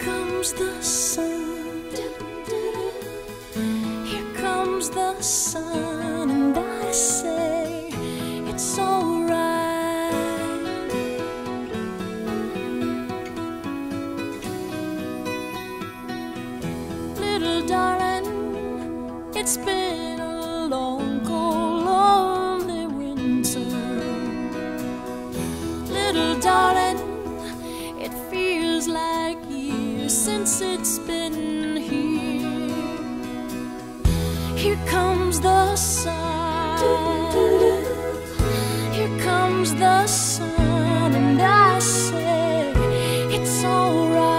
comes the sun, here comes the sun, and I say it's alright. Little darling, it's been a long, cold, lonely winter. Little darling, it feels like years since it's been here. Here comes the sun, here comes the sun, and I say it's alright.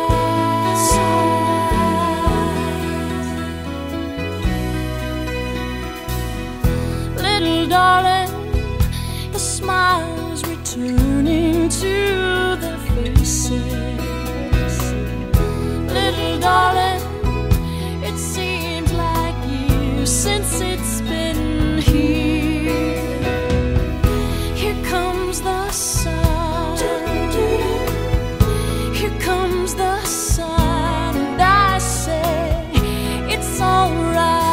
Little darling, the smile's returning to their faces. Little darling, it seems like years since it's been here. Here comes the sun, here comes the sun, and I say it's alright.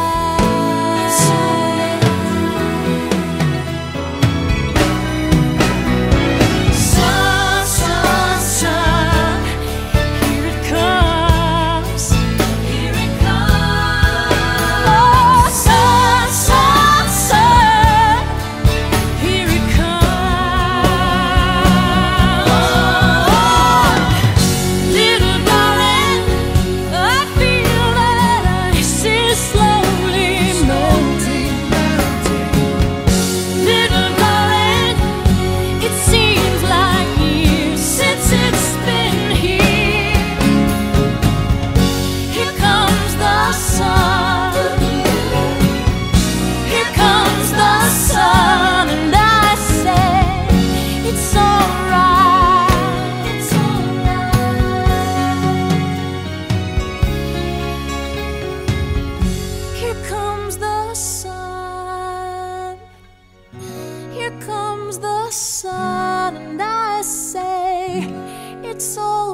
Here comes the sun, and I say it's all